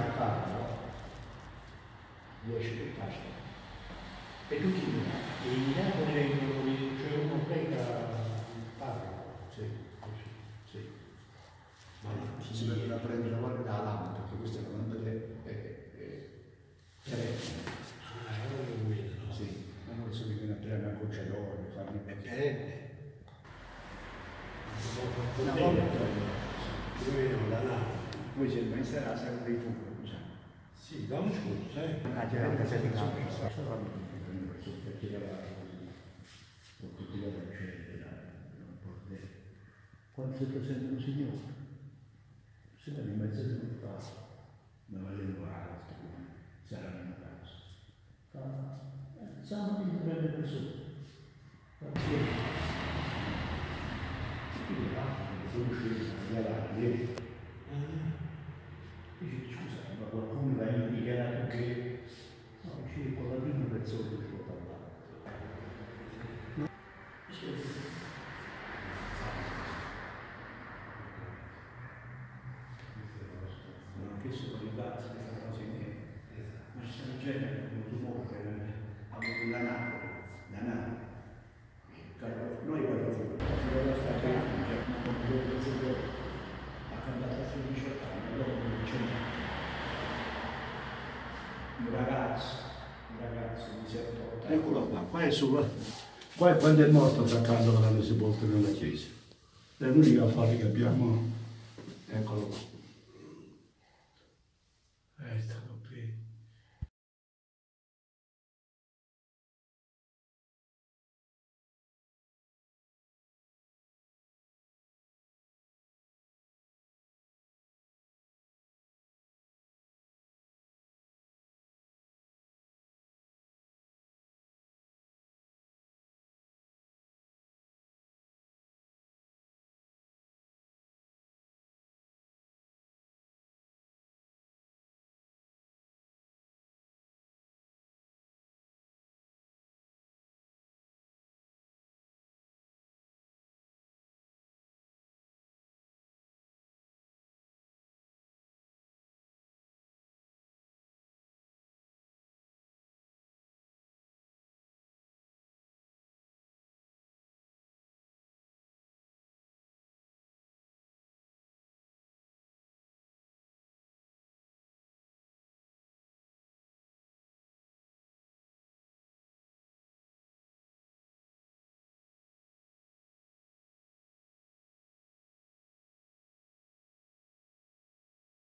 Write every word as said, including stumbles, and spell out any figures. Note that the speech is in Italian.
Carlo, riesce più facile. E tutti i miracoli, e i miracoli vengono, cioè uno prega parla. Sì, sì. Ma si deve da prendere guarda la lampada, perché questa è la lampada è perenne. Ah, è proprio quello. Sì, ma non so che viene a prendere una goccia d'olio, farmi È perenne. una volta. Dove vedo la nave? Poi c'è il maestro la sala dei fuochi. Sì, da un scorso, eh? Ah, c'era la casa di campo, perché era tutti la quando si presenta un signore, si dà in mezzo di un caso, non va a sarà una casa. Siamo di grande persone. Quindi là, sono uscito, la ieri. Dice, scusa, ma qualcuno l'ha indicato che no, uscire con la prima persona che può parlare. No? Non ho chiesto con i bazzi questa cosa in me. Ma ci sono gente che come tu muovi ha avuto la Napoli, la Napoli. Noi guardiamo la stagione, ma non vedo ha cantato a diciotto anni, dopo diciotto anni. Un ragazzo, un ragazzo di sette otto anni. Eccolo qua, qua è sopra. Qua è quando è morto Zaccardo l'hanno sepolto nella chiesa. È l'unica affare che abbiamo. Eccolo qua.